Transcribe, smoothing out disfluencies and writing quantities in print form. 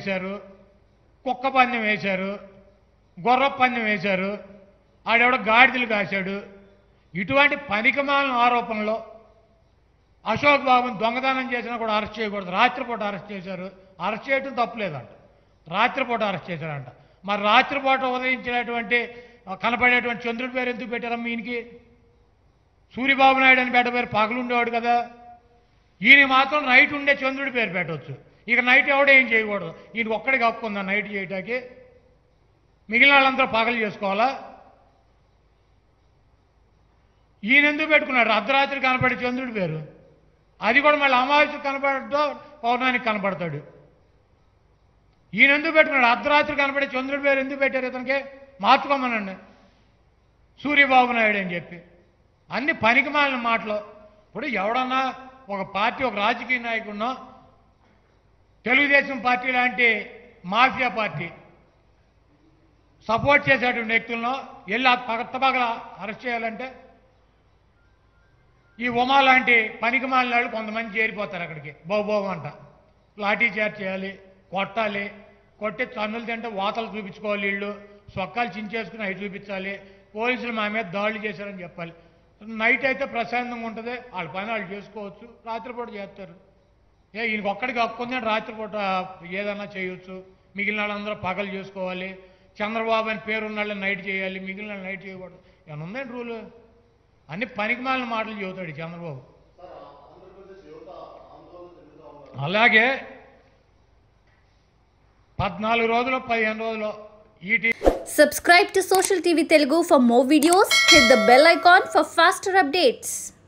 వేశారు, కుక్క పందెం వేశారు, గొర్రె పందెం వేశారు, ఆడెవడో గాడిదలు కాశాడు. ఇటువంటి పనికిమాలిన ఆరోపణలో అశోక్ బాబుని దొంగతనం చేసినా కూడా అరెస్ట్ చేయకూడదు. రాత్రిపూట అరెస్ట్ చేశారు. అరెస్ట్ చేయడం తప్పులేదంట, రాత్రిపూట అరెస్ట్ చేశారంట. మరి రాత్రిపూట ఉదయించినటువంటి కనపడేటువంటి చంద్రుడి పేరు ఎందుకు పెట్టారమ్మా ఈయనకి? సూర్యబాబు నాయుడు అని పేరు పగలుండేవాడు కదా. ఈయన మాత్రం నైట్ ఉండే చంద్రుడి పేరు పెట్టవచ్చు. ఇక నైట్ ఎవడో ఏం చేయకూడదు. ఈయన ఒక్కడికి హక్కు ఉందా నైట్ చేయటానికి? మిగిలిన వాళ్ళందరూ పగలు చేసుకోవాలా? ఈయన ఎందుకు పెట్టుకున్నాడు అర్ధరాత్రి కనపడే చంద్రుడి పేరు? అది కూడా మళ్ళీ అమావాస్యకు కనపడటో పౌర్ణానికి కనపడతాడు. ఈయన ఎందుకు పెట్టుకున్నాడు అర్ధరాత్రి కనపడే చంద్రుడి పేరు? ఎందుకు పెట్టారు ఇతనికి? మార్చుకోమనండి సూర్యబాబు నాయుడు అని చెప్పి. అన్ని పనికిమాలిన మాటలు. ఇప్పుడు ఎవడన్నా ఒక పార్టీ, ఒక రాజకీయ నాయకుడినో, తెలుగుదేశం పార్టీ లాంటి మాఫియా పార్టీ సపోర్ట్ చేసేటువంటి వ్యక్తులను వెళ్ళి పగల అరెస్ట్ చేయాలంటే ఈ ఉమా లాంటి పనికిమాలిన వాళ్ళు కొంతమంది చేరిపోతారు అక్కడికి. బాబోబు అంట లాఠీ చార్జ్ చేయాలి, కొట్టాలి, కొట్టి తన్నులు తింటే వాతలు చూపించుకోవాలి, వీళ్ళు సొక్కాలు చించేసుకుని అవి చూపించాలి, పోలీసులు మా మీద దాడులు చేశారని చెప్పాలి. నైట్ అయితే ప్రశాంతంగా ఉంటుంది, వాళ్ళ పని వాళ్ళు చేసుకోవచ్చు, రాత్రిపూట చేస్తారు. ఈయనకి ఒక్కడికి హక్కు ఉందని రాత్రిపూట ఏదన్నా చేయొచ్చు, మిగిలిన వాళ్ళందరూ పగలు చేసుకోవాలి. చంద్రబాబు అని పేరున్న వాళ్ళని నైట్ చేయాలి, మిగిలిన వాళ్ళు నైట్ చేయకూడదు. ఏమన్నా ఉందండి రూలు? అన్ని పనికిమాలిన మాటలు చెబుతాడు చంద్రబాబు. అలాగే 14 రోజులు 15 రోజులు Subscribe to Social TV Telugu for more videos. Hit the bell icon for faster updates.